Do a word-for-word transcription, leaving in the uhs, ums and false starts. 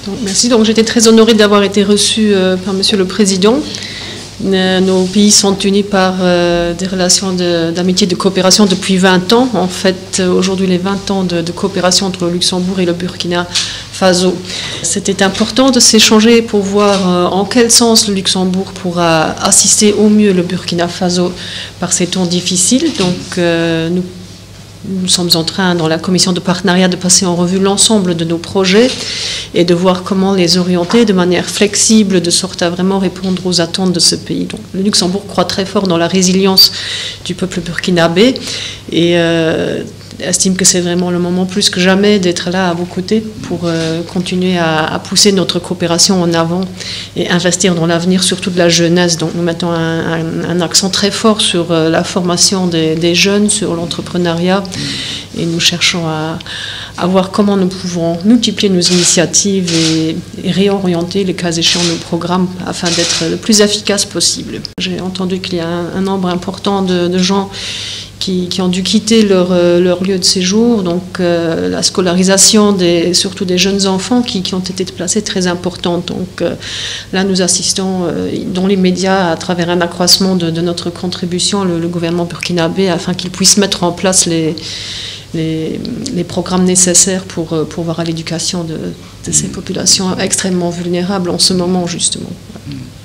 Donc, merci. Donc, j'étais très honorée d'avoir été reçue euh, par Monsieur le Président. Euh, nos pays sont unis par euh, des relations d'amitié et de coopération depuis vingt ans. En fait, aujourd'hui, les vingt ans de, de coopération entre le Luxembourg et le Burkina Faso. C'était important de s'échanger pour voir euh, en quel sens le Luxembourg pourra assister au mieux le Burkina Faso par ces temps difficiles. Donc, euh, nous Nous sommes en train, dans la commission de partenariat, de passer en revue l'ensemble de nos projets et de voir comment les orienter de manière flexible, de sorte à vraiment répondre aux attentes de ce pays. Donc, le Luxembourg croit très fort dans la résilience du peuple burkinabé et euh, estime que c'est vraiment le moment plus que jamais d'être là à vos côtés pour euh, continuer à, à pousser notre coopération en avant et investir dans l'avenir, surtout de la jeunesse. Donc nous mettons un, un, un accent très fort sur euh, la formation des, des jeunes, sur l'entrepreneuriat, et nous cherchons à, à voir comment nous pouvons multiplier nos initiatives et, et réorienter, les cas échéants, nos programmes afin d'être le plus efficace possible. J'ai entendu qu'il y a un, un nombre important de, de gens Qui, qui ont dû quitter leur, leur lieu de séjour, donc euh, la scolarisation des, surtout des jeunes enfants qui, qui ont été placés très importante. Donc euh, là, nous assistons euh, dans les médias à travers un accroissement de, de notre contribution, le, le gouvernement burkinabé, afin qu'il puisse mettre en place les, les, les programmes nécessaires pour, pour voir à l'éducation de, de ces populations extrêmement vulnérables en ce moment, justement.